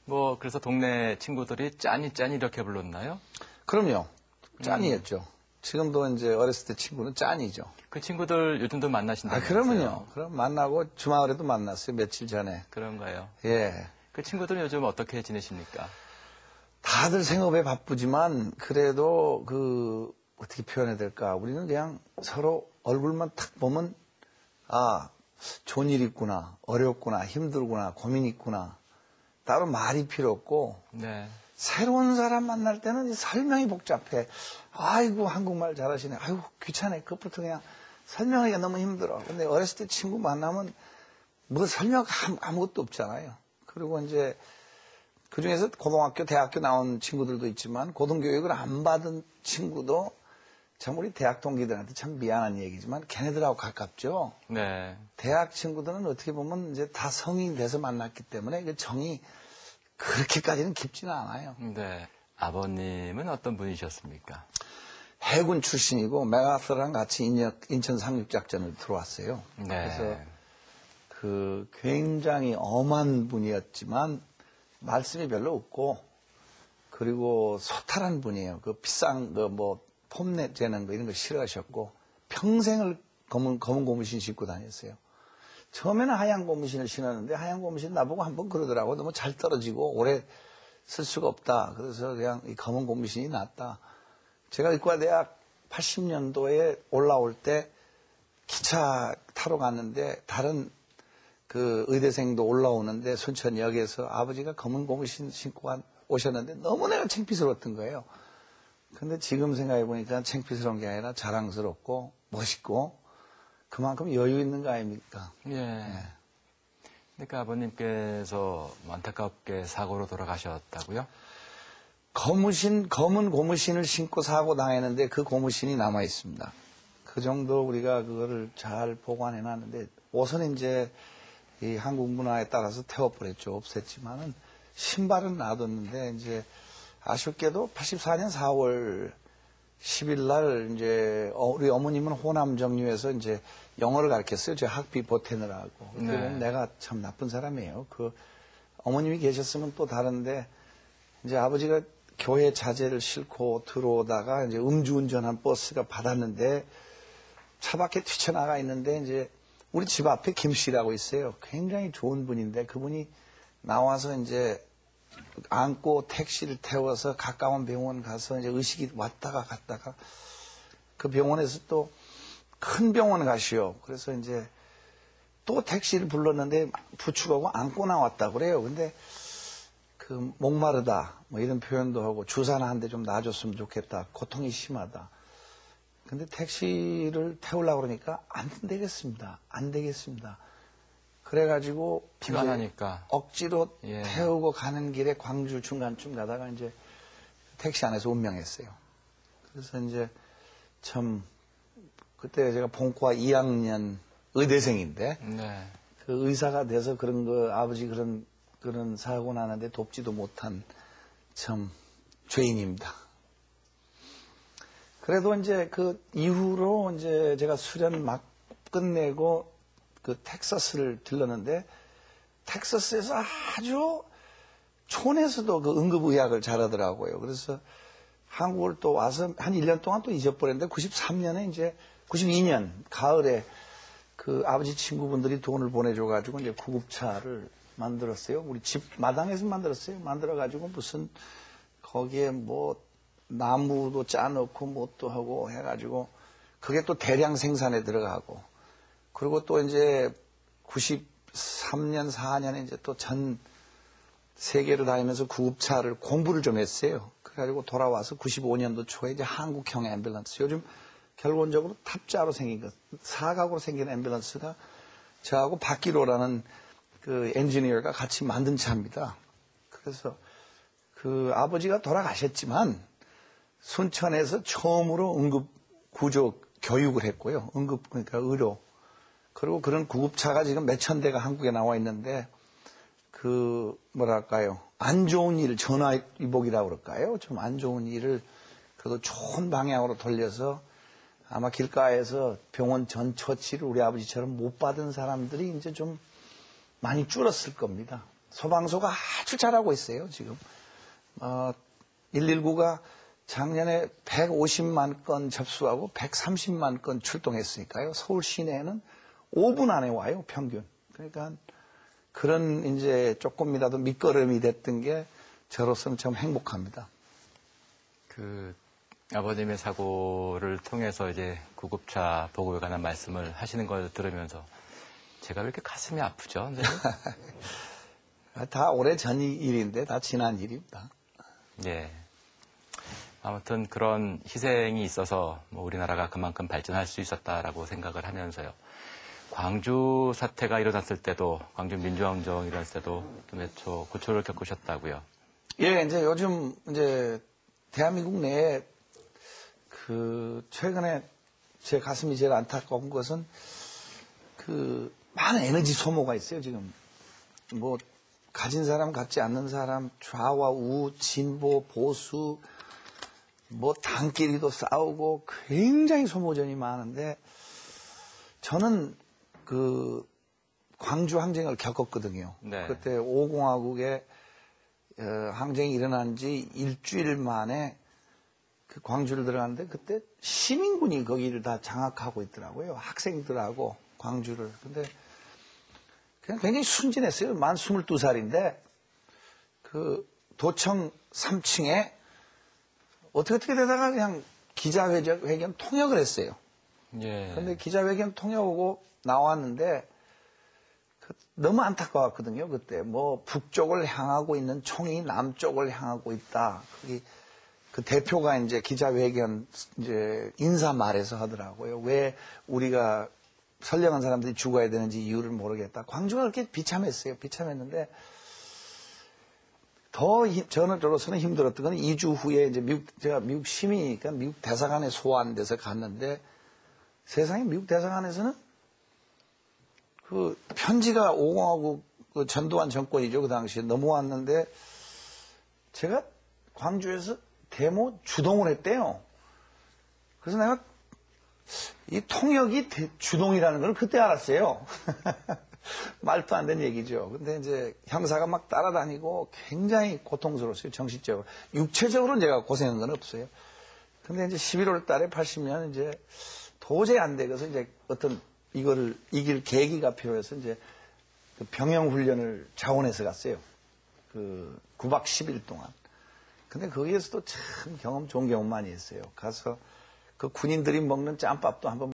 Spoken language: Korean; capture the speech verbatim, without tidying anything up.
뭐 그래서 동네 친구들이 짠이 짠이 이렇게 불렀나요? 그럼요. 짠이었죠. 음. 지금도 이제 어렸을 때 친구는 짠이죠. 그 친구들 요즘도 만나신다고요? 아, 그러면요. 그럼 만나고 주말에도 만났어요. 며칠 전에. 그런가요? 예. 그 친구들은 요즘 어떻게 지내십니까? 다들 생업에 바쁘지만 그래도 그 어떻게 표현해야 될까? 우리는 그냥 서로 얼굴만 탁 보면 아, 좋은 일 있구나, 어렵구나, 힘들구나, 고민 있구나. 따로 말이 필요 없고 네. 새로운 사람 만날 때는 설명이 복잡해. 아이고 한국말 잘하시네. 아이고 귀찮네. 그것부터 그냥 설명하기가 너무 힘들어. 근데 어렸을 때 친구 만나면 뭐 설명 아무것도 없잖아요. 그리고 이제 그중에서 고등학교, 대학교 나온 친구들도 있지만 고등교육을 안 받은 친구도 참 우리 대학 동기들한테 참 미안한 얘기지만 걔네들하고 가깝죠. 네. 대학 친구들은 어떻게 보면 이제 다 성인 돼서 만났기 때문에 그 정이 그렇게까지는 깊지는 않아요. 네. 아버님은 어떤 분이셨습니까? 해군 출신이고 맥아서랑 같이 인천 상륙작전을 들어왔어요. 네. 그래서 그 굉장히 엄한 분이었지만 말씀이 별로 없고 그리고 소탈한 분이에요. 그 비싼 그 뭐 폼내 재는 거 이런 거 싫어하셨고 평생을 검은 검은 고무신 신고 다녔어요. 처음에는 하얀 고무신을 신었는데 하얀 고무신 나보고 한번 그러더라고. 너무 잘 떨어지고 오래 쓸 수가 없다. 그래서 그냥 이 검은 고무신이 낫다. 제가 의과대학 팔십 년도에 올라올 때 기차 타러 갔는데 다른 그 의대생도 올라오는데 순천역에서 아버지가 검은 고무신 신고 오셨는데 너무 내가 창피스러웠던 거예요. 근데 지금 생각해 보니까 창피스러운 게 아니라 자랑스럽고 멋있고 그만큼 여유 있는 거 아닙니까? 예. 예. 그러니까 아버님께서 안타깝게 사고로 돌아가셨다고요? 고무신, 검은 고무신을 신고 사고 당했는데 그 고무신이 남아 있습니다. 그 정도 우리가 그거를 잘 보관해 놨는데 옷은 이제 이 한국 문화에 따라서 태워버렸죠. 없앴지만은 신발은 놔뒀는데 이제 아쉽게도 팔십사 년 사월 십일 날 이제 우리 어머님은 호남 정유에서 이제 영어를 가르쳤어요. 제 학비 보태느라고. 네. 내가 참 나쁜 사람이에요. 그 어머님이 계셨으면 또 다른데 이제 아버지가 교회 자재를 싣고 들어오다가 이제 음주운전한 버스가 받았는데 차 밖에 뛰쳐나가 있는데 이제 우리 집 앞에 김 씨라고 있어요. 굉장히 좋은 분인데 그분이 나와서 이제 안고 택시를 태워서 가까운 병원 가서 이제 의식이 왔다가 갔다가 그 병원에서 또 큰 병원 가시오. 그래서 이제 또 택시를 불렀는데 부축하고 안고 나왔다 그래요. 근데 그 목마르다 뭐 이런 표현도 하고 주사나 한 대 좀 놔줬으면 좋겠다. 고통이 심하다. 근데 택시를 태우려고 그러니까 안 되겠습니다. 안 되겠습니다. 그래가지고 비가 나니까 억지로 예. 태우고 가는 길에 광주 중간쯤 가다가 이제 택시 안에서 운명했어요. 그래서 이제 참 그때 제가 본과 이 학년 의대생인데 네. 그 의사가 돼서 그런 거 아버지 그런 그런 사고 나는데 돕지도 못한 참 죄인입니다. 그래도 이제 그 이후로 이제 제가 수련 막 끝내고 그 텍사스를 들렀는데 텍사스에서 아주 촌에서도 그 응급의학을 잘하더라고요. 그래서 한국을 또 와서 한 일 년 동안 또 잊어버렸는데 구십삼 년에 이제 구십이 년 가을에 그 아버지 친구분들이 돈을 보내줘가지고 이제 구급차를 만들었어요. 우리 집 마당에서 만들었어요. 만들어가지고 무슨 거기에 뭐 나무도 짜놓고 뭣도 하고 해가지고 그게 또 대량 생산에 들어가고 그리고 또 이제 구십삼 년, 사 년에 이제 또 전 세계를 다니면서 구급차를 공부를 좀 했어요. 그래가지고 돌아와서 구십오 년도 초에 이제 한국형 앰뷸런스. 요즘 결론적으로 탑자로 생긴 것, 사각으로 생긴 앰뷸런스가 저하고 박기로라는 그 엔지니어가 같이 만든 차입니다. 그래서 그 아버지가 돌아가셨지만 순천에서 처음으로 응급 구조 교육을 했고요. 응급, 그러니까 의료. 그리고 그런 구급차가 지금 몇천 대가 한국에 나와 있는데 그 뭐랄까요. 안 좋은 일, 전화위복이라고 그럴까요? 좀 안 좋은 일을 그래도 좋은 방향으로 돌려서 아마 길가에서 병원 전 처치를 우리 아버지처럼 못 받은 사람들이 이제 좀 많이 줄었을 겁니다. 소방서가 아주 잘하고 있어요, 지금. 어, 일일구가 작년에 백오십만 건 접수하고 백삼십만 건 출동했으니까요. 서울 시내에는 오 분 안에 와요, 평균. 그러니까 그런 이제 조금이라도 밑거름이 됐던 게 저로서는 참 행복합니다. 그 아버님의 사고를 통해서 이제 구급차 보급에 관한 말씀을 하시는 걸 들으면서 제가 왜 이렇게 가슴이 아프죠? 선생님? 다 오래전 일인데 다 지난 일입니다. 예. 아무튼 그런 희생이 있어서 뭐 우리나라가 그만큼 발전할 수 있었다라고 생각을 하면서요. 광주 사태가 일어났을 때도, 광주 민주항쟁이 일어났을 때도 몇 초 고초를 겪으셨다고요. 예, 이제 요즘 이제 대한민국 내에 그 최근에 제 가슴이 제일 안타까운 것은 그 많은 에너지 소모가 있어요, 지금. 뭐 가진 사람, 갖지 않는 사람, 좌와 우, 진보, 보수, 뭐 당끼리도 싸우고 굉장히 소모전이 많은데 저는 그 광주 항쟁을 겪었거든요. 네. 그때 오공화국에 어, 항쟁이 일어난 지 일주일 만에 그 광주를 들어갔는데 그때 시민군이 거기를 다 장악하고 있더라고요. 학생들하고 광주를. 근데 그냥 굉장히 순진했어요. 만 스물두 살인데 그 도청 삼 층에 어떻게 어떻게 되다가 그냥 기자회견 통역을 했어요. 예. 그런데 기자회견 통역 오고 나왔는데 그 너무 안타까웠거든요. 그때 뭐 북쪽을 향하고 있는 총이 남쪽을 향하고 있다. 거기 그 대표가 이제 기자회견 이제 인사 말에서 하더라고요. 왜 우리가 선량한 사람들이 죽어야 되는지 이유를 모르겠다. 광주가 그렇게 비참했어요. 비참했는데 더 힘, 저는 저로서는 힘들었던 건 이 주 후에 이제 미국 제가 미국 시민이니까 미국 대사관에 소환돼서 갔는데 세상에 미국 대사관에서는 그 편지가 오공화국 그 전두환 정권이죠. 그 당시에 넘어왔는데 제가 광주에서 데모 주동을 했대요. 그래서 내가 이 통역이 대, 주동이라는 걸 그때 알았어요. 말도 안 되는 얘기죠. 근데 이제 형사가 막 따라다니고 굉장히 고통스러웠어요. 정신적으로. 육체적으로는 제가 고생한 건 없어요. 근데 이제 십일월 달에 팔십 년 이제 도저히 안 되고서 이제 어떤 이거를 이길 계기가 필요해서 이제 그 병영훈련을 자원해서 갔어요. 그 구 박 십 일 동안. 근데 거기에서도 참 경험, 좋은 경험 많이 했어요. 가서 그 군인들이 먹는 짬밥도 한번